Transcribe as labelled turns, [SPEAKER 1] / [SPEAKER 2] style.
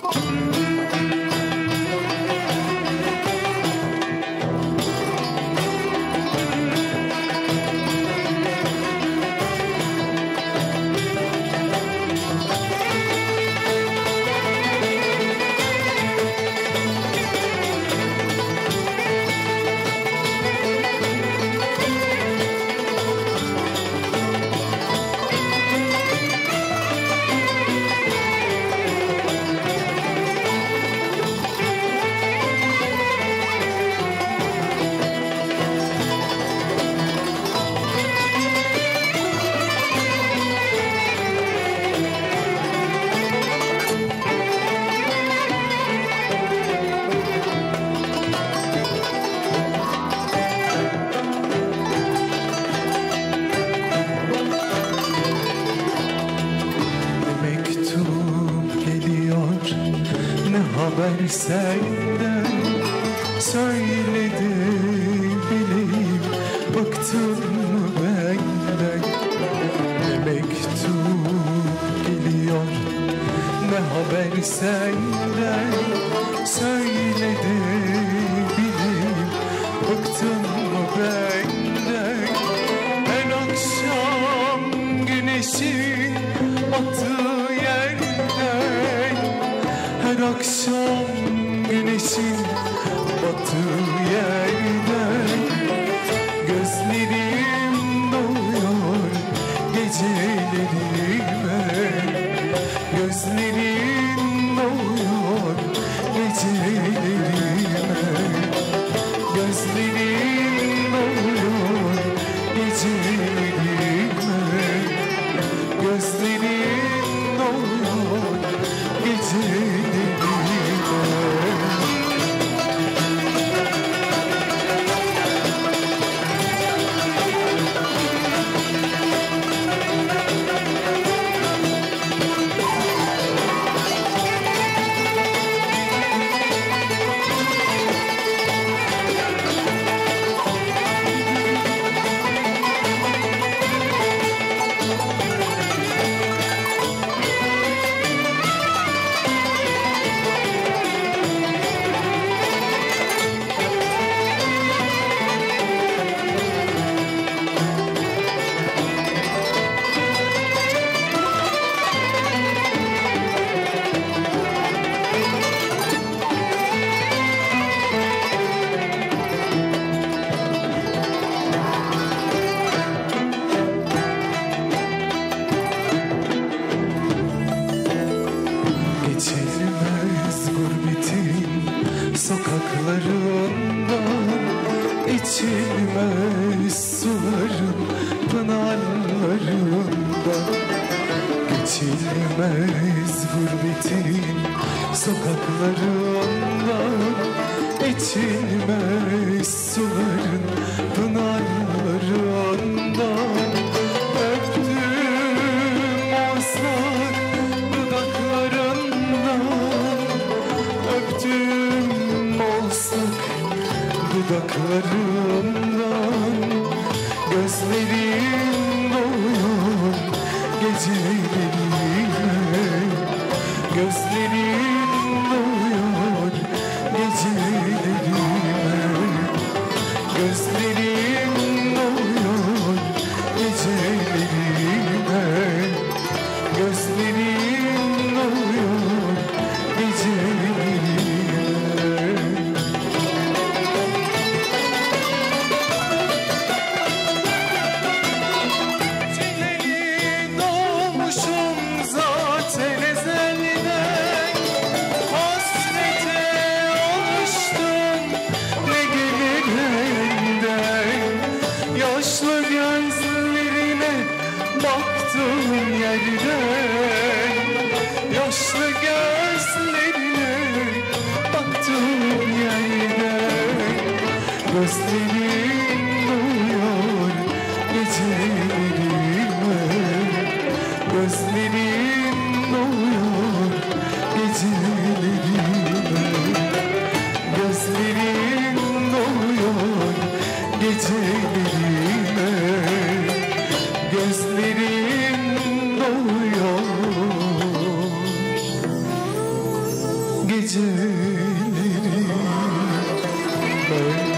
[SPEAKER 1] haber senden, söyledi bileyim, bıktın mı benden? Ne mektup geliyor, ne haber senden, söyledi bileyim, bıktın mı benden? Her akşam güneşin battığı yerden, her akşam güneşin battığı yerden gözlerim doluyor gecelerime, gözlerim doluyor gecelerime, gözlerim doluyor gecelerime, gözlerim doluyor gecelerime. Geçilmez gurbetin sokaklarından, içilmez suların pınarlarından. Geçilmez gurbetin sokaklarından, içilmez suların pınarlarından. Öptüm ıslak öptüm olsak dudaklarından, gözlerim doluyor gecelerime, gözlerim doluyor gecelerime, gözlerim doluyor gecelerime, gözlerim doluyor gecelerime. Çileli doğmuşum zaten ezelden, hasrete alıştım ne gelir elinden. Yaşlı gözlerine baktığım yerden, yaşlı gözlerine baktığım yerden, gözlerim doluyor gecelerime, gözlerim doluyor gecelerime, gözlerim doluyor gecelerime, gözlerim doluyor geceleri ben